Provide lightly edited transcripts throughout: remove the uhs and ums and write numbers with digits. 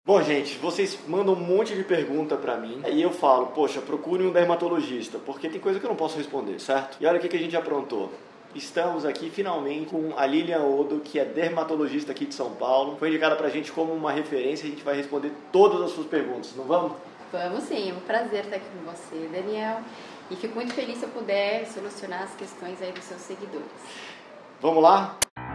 Bom, gente, vocês mandam um monte de pergunta pra mim e eu falo, poxa, procure um dermatologista, porque tem coisa que eu não posso responder, certo? E olha o que a gente aprontou. Estamos aqui finalmente com a Lilian Odo, que é dermatologista aqui de São Paulo. Foi indicada pra gente como uma referência, a gente vai responder todas as suas perguntas, não vamos? Vamos sim, é um prazer estar aqui com você, Daniel. E fico muito feliz se eu puder solucionar as questões aí dos seus seguidores. Vamos lá?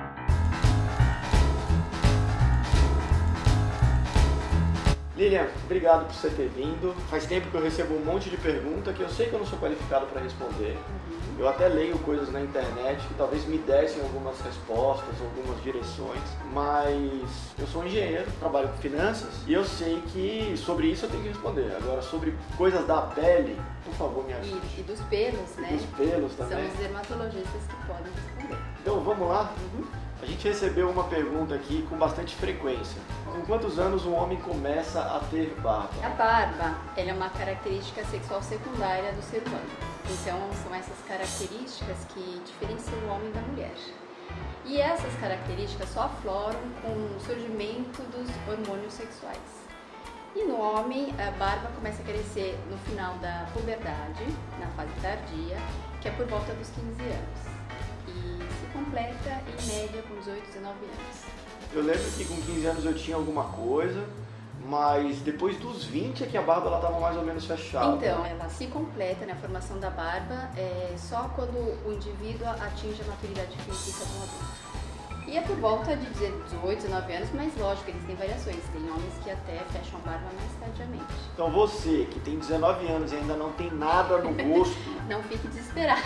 Lilian, obrigado por você ter vindo. Faz tempo que eu recebo um monte de perguntas que eu sei que eu não sou qualificado para responder. Eu até leio coisas na internet que talvez me dessem algumas respostas, algumas direções, mas eu sou um engenheiro, trabalho com finanças e eu sei que sobre isso eu tenho que responder. Agora, sobre coisas da pele, por favor, me ajude. E dos pelos, né? E dos pelos também. São os dermatologistas que podem responder. Então, vamos lá? A gente recebeu uma pergunta aqui com bastante frequência. Com quantos anos um homem começa a ter barba? A barba, ela é uma característica sexual secundária do ser humano. Então, são essas características que diferenciam o homem da mulher. E essas características só afloram com o surgimento dos hormônios sexuais. E no homem, a barba começa a crescer no final da puberdade, na fase tardia, que é por volta dos 15 anos. E se completa em média com 18, 19 anos. Eu lembro que com 15 anos eu tinha alguma coisa, mas depois dos 20 é que a barba estava mais ou menos fechada. Então, ela se completa, a formação da barba, só quando o indivíduo atinge a maturidade física do adulto. E é por volta de 18, 19 anos, mas lógico, eles têm variações. Tem homens que até fecham a barba mais tardiamente. Então você, que tem 19 anos e ainda não tem nada no rosto... Não fique desesperado.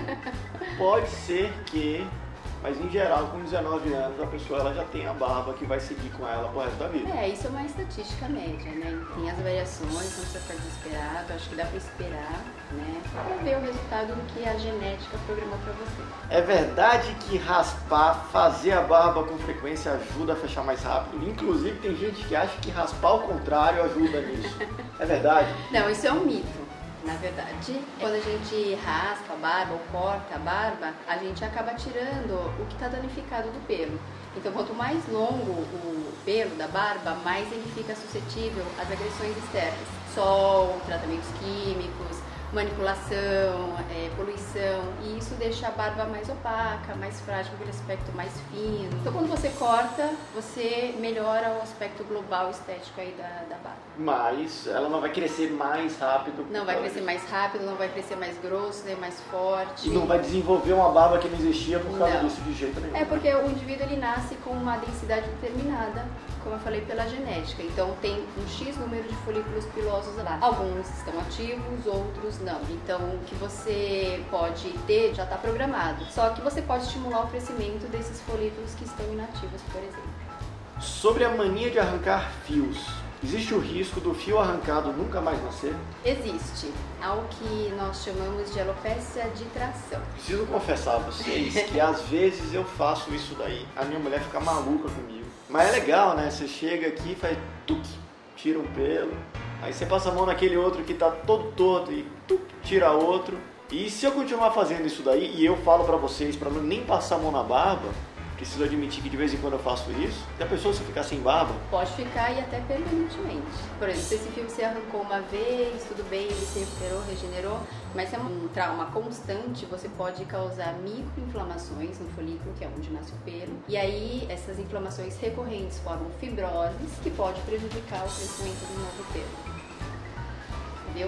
Pode ser que, mas em geral, com 19 anos, a pessoa ela já tem a barba que vai seguir com ela pro resto da vida. Isso é uma estatística média, né? Tem as variações, não precisa ficar desesperado. Acho que dá pra esperar, né? Pra ver o resultado do que a genética programou pra você. É verdade que raspar, fazer a barba com frequência ajuda a fechar mais rápido? Inclusive, tem gente que acha que raspar ao contrário ajuda nisso. É verdade? Não, isso é um mito. Na verdade, quando a gente raspa a barba ou corta a barba, a gente acaba tirando o que está danificado do pelo. Então, quanto mais longo o pelo da barba, mais ele fica suscetível às agressões externas. Sol, tratamentos químicos, manipulação, poluição, e isso deixa a barba mais opaca, mais frágil, com aquele aspecto mais fino. Então, quando você corta, você melhora o aspecto global estético aí da barba. Mas ela não vai crescer mais rápido. Não vai crescer mais rápido, não vai crescer mais grosso, nem mais forte. E não vai desenvolver uma barba que não existia por causa disso de jeito nenhum. É porque o indivíduo ele nasce com uma densidade determinada, como eu falei, pela genética. Então tem um X número de folículos pilosos lá. Alguns estão ativos, outros não. Então o que você pode ter já está programado. Só que você pode estimular o crescimento desses folículos que estão inativos, por exemplo. Sobre a mania de arrancar fios, existe o risco do fio arrancado nunca mais nascer? Existe algo que nós chamamos de alopécia de tração. Preciso confessar a vocês que às vezes eu faço isso daí. A minha mulher fica maluca comigo. Mas é legal, né? Você chega aqui e faz tuque, tira um pelo. Aí você passa a mão naquele outro que tá todo torto e tuque, tira outro. E se eu continuar fazendo isso daí, e eu falo pra vocês, pra não nem passar a mão na barba, preciso admitir que de vez em quando eu faço isso, se a pessoa se ficar sem barba... Pode ficar e até permanentemente. Por exemplo, se esse fio você arrancou uma vez, tudo bem, ele se recuperou, regenerou, mas se é um trauma constante, você pode causar microinflamações no folículo, que é onde nasce o pelo, e aí essas inflamações recorrentes formam fibroses, que pode prejudicar o crescimento do novo pelo. Entendeu?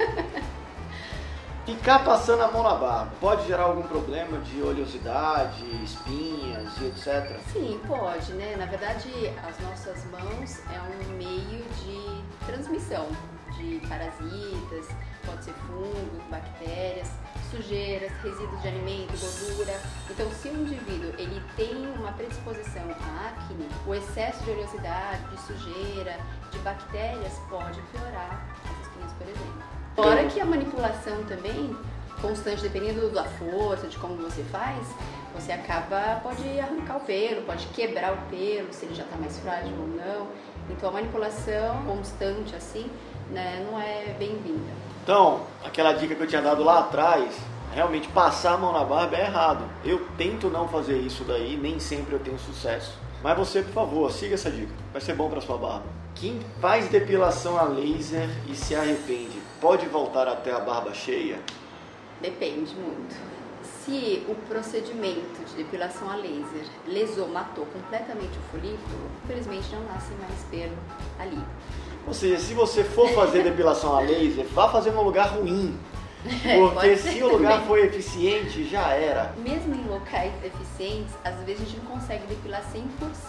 Ficar passando a mão na barba pode gerar algum problema de oleosidade, espinhas e etc? Sim, pode, né? Na verdade, as nossas mãos é um meio de transmissão de parasitas, pode ser fungos, bactérias, sujeiras, resíduos de alimento, gordura. Então, se o indivíduo ele tem uma predisposição à acne, o excesso de oleosidade, de sujeira, de bactérias pode piorar essas espinhas, por exemplo. Fora que a manipulação também, constante, dependendo da força, de como você faz, você pode arrancar o pelo, pode quebrar o pelo, se ele já está mais frágil ou não. Então a manipulação constante assim, né, não é bem-vinda. Então, aquela dica que eu tinha dado lá atrás, realmente passar a mão na barba é errado. Eu tento não fazer isso daí, nem sempre eu tenho sucesso. Mas você, por favor, siga essa dica, vai ser bom para sua barba. Quem faz depilação a laser e se arrepende, pode voltar até a barba cheia? Depende muito. Se o procedimento de depilação a laser lesou, matou completamente o folículo, infelizmente não nasce mais pelo ali. Ou seja, se você for fazer depilação a laser, vá fazer num lugar ruim. Porque se o lugar for eficiente, já era. Mesmo em locais eficientes, às vezes a gente não consegue depilar 100%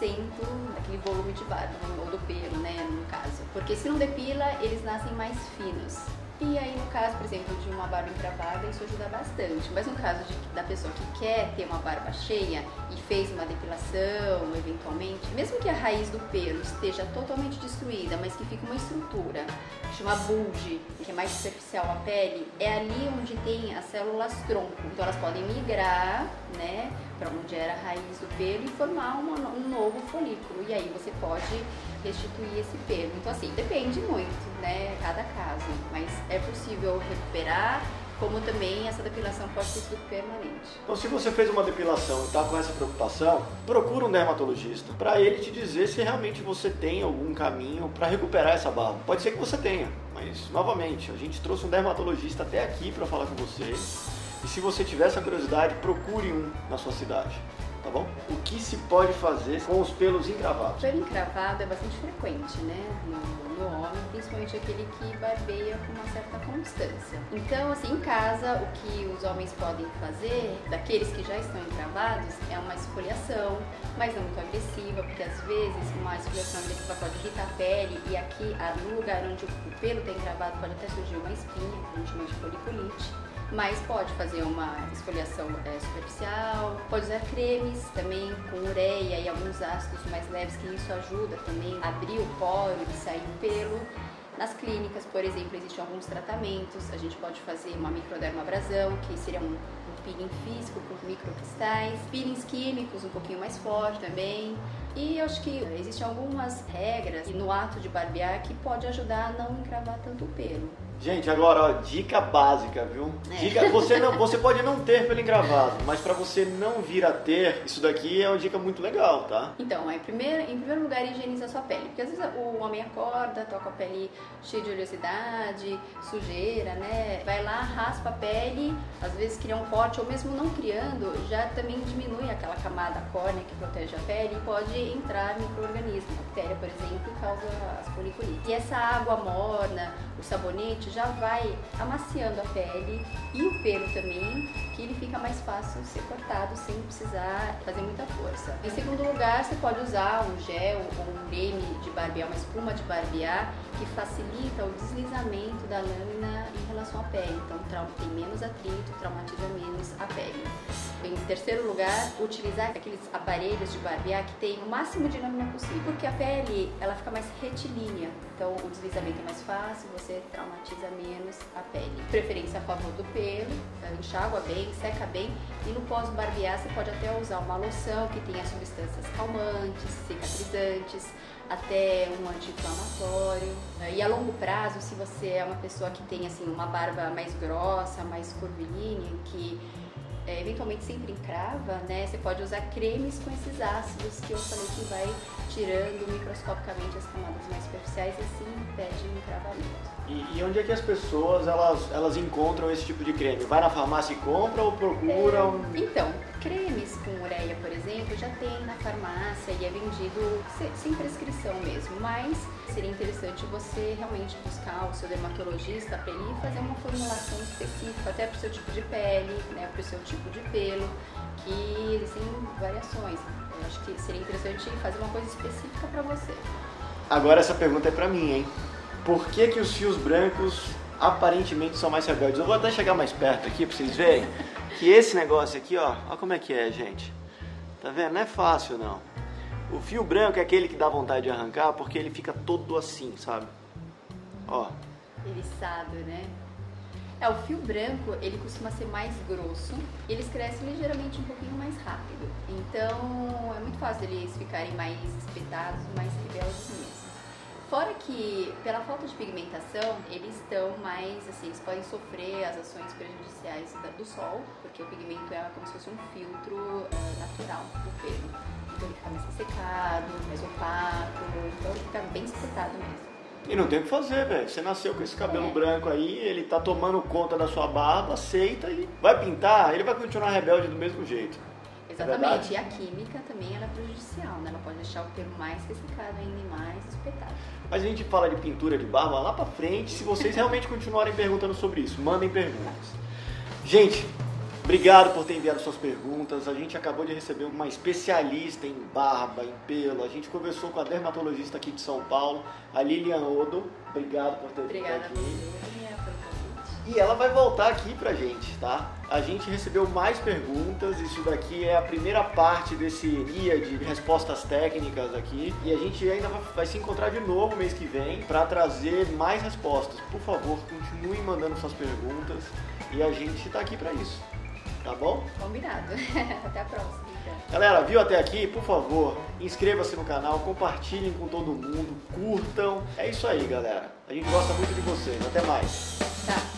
daquele volume de barba, ou do pelo, né, no caso. Porque se não depila, eles nascem mais finos. E aí, no caso, por exemplo, de uma barba encravada, isso ajuda bastante. Mas no caso da pessoa que quer ter uma barba cheia e fez uma depilação, eventualmente, mesmo que a raiz do pelo esteja totalmente destruída, mas que fica uma estrutura, que chama bulge, que é mais superficial à pele, é ali onde tem as células tronco. Então elas podem migrar, né, para onde era a raiz do pelo e formar um novo folículo. E aí você pode restituir esse pelo. Então assim, depende muito, né, cada caso, mas é possível recuperar, como também essa depilação pode ter sido permanente. Então se você fez uma depilação e está com essa preocupação, procura um dermatologista para ele te dizer se realmente você tem algum caminho para recuperar essa barba. Pode ser que você tenha, mas novamente, a gente trouxe um dermatologista até aqui para falar com você. E se você tiver essa curiosidade, procure um na sua cidade. Tá bom? O que se pode fazer com os pelos encravados? O pelo encravado é bastante frequente, né, no homem, principalmente aquele que barbeia com uma certa constância. Então, assim, em casa, o que os homens podem fazer, daqueles que já estão encravados, é uma esfoliação, mas não muito agressiva, porque às vezes uma esfoliação agressiva pode irritar a pele e aqui, no lugar onde o pelo está encravado, pode até surgir uma espinha, que a gente chama de foliculite. Mas pode fazer uma esfoliação superficial, pode usar cremes também com ureia e alguns ácidos mais leves, que isso ajuda também a abrir o poro e sair o pelo. Nas clínicas, por exemplo, existem alguns tratamentos. A gente pode fazer uma microdermabrasão, que seria um peeling físico com microcristais, peelings químicos um pouquinho mais forte também. E eu acho que existem algumas regras no ato de barbear que pode ajudar a não encravar tanto o pelo. Gente, agora, ó, dica básica, viu? Dica, você pode não ter pelo encravado, mas para você não vir a ter, isso daqui é uma dica muito legal, tá? Então, em primeiro lugar, higieniza a sua pele. Porque às vezes o homem acorda, tá com a pele cheia de oleosidade, sujeira, né? Vai lá, raspa a pele, às vezes cria um corte, ou mesmo não criando, já também diminui aquela camada córnea que protege a pele e pode entrar micro-organismo. A bactéria, por exemplo, causa as foliculites. E essa água morna, o sabonete, já vai amaciando a pele e o pelo também, que ele fica mais fácil ser cortado sem precisar fazer muita força. Em segundo lugar, você pode usar um gel ou um creme de barbear, uma espuma de barbear, que facilita o deslizamento da lâmina em relação à pele. Então tem menos atrito, traumatiza menos a pele. Em terceiro lugar, utilizar aqueles aparelhos de barbear que tem o máximo de lâmina possível, porque a pele ela fica mais retilínea, então o deslizamento é mais fácil, você traumatiza menos a pele. Preferência a favor do pelo, enxágua bem, seca bem, e no pós-barbear você pode até usar uma loção que tenha substâncias calmantes, cicatrizantes, até um anti-inflamatório. E a longo prazo, se você é uma pessoa que tem assim uma barba mais grossa, mais curvilínea, que eventualmente sempre encrava, né? Você pode usar cremes com esses ácidos que eu falei que vai tirando microscopicamente as camadas mais superficiais e assim impede o encravamento. E onde é que as pessoas elas encontram esse tipo de creme? Vai na farmácia e compra ou procura Então, cremes com ureia, por exemplo, já tem na farmácia e é vendido sem prescrição mesmo, mas seria interessante você realmente buscar o seu dermatologista para ele fazer uma formulação específica, até para o seu tipo de pele, né, para o seu tipo de pelo, que existem variações. Eu acho que seria interessante fazer uma coisa específica para você. Agora essa pergunta é para mim, hein? Por que os fios brancos aparentemente são mais rebeldes? Eu vou até chegar mais perto aqui para vocês verem que esse negócio aqui, ó como é que é, gente. Tá vendo? Não é fácil, não. O fio branco é aquele que dá vontade de arrancar porque ele fica todo assim, sabe? Ó. Eriçado, né? O fio branco, ele costuma ser mais grosso e eles crescem ligeiramente um pouquinho mais rápido. Então, é muito fácil eles ficarem mais espetados, mais rebeldes mesmo. Fora que, pela falta de pigmentação, eles estão mais, assim, eles podem sofrer as ações prejudiciais do sol, porque o pigmento é como se fosse um filtro natural do pelo. ele fica mais ressecado, mais opaco, então ele fica bem espetado mesmo. E não tem o que fazer, velho. Você nasceu com esse cabelo branco aí, ele tá tomando conta da sua barba, aceita e vai pintar, ele vai continuar rebelde do mesmo jeito. Exatamente, e a química também ela é prejudicial, né? Ela pode deixar o pelo mais ressecado ainda e mais espetado. Mas a gente fala de pintura de barba lá pra frente, se vocês realmente continuarem perguntando sobre isso, mandem perguntas. Gente, obrigado por ter enviado suas perguntas. A gente acabou de receber uma especialista em barba, em pelo. A gente conversou com a dermatologista aqui de São Paulo, a Lilian Odo. Obrigado por ter vindo aqui. Obrigada a você pelo convite. E ela vai voltar aqui pra gente, tá? A gente recebeu mais perguntas, isso daqui é a primeira parte desse guia de respostas técnicas aqui. E a gente ainda vai se encontrar de novo mês que vem pra trazer mais respostas. Por favor, continue mandando suas perguntas e a gente tá aqui pra isso, tá bom? Combinado. Até a próxima, então. Galera, viu até aqui? Por favor, inscreva-se no canal, compartilhem com todo mundo, curtam. É isso aí, galera. A gente gosta muito de vocês. Até mais. Tá.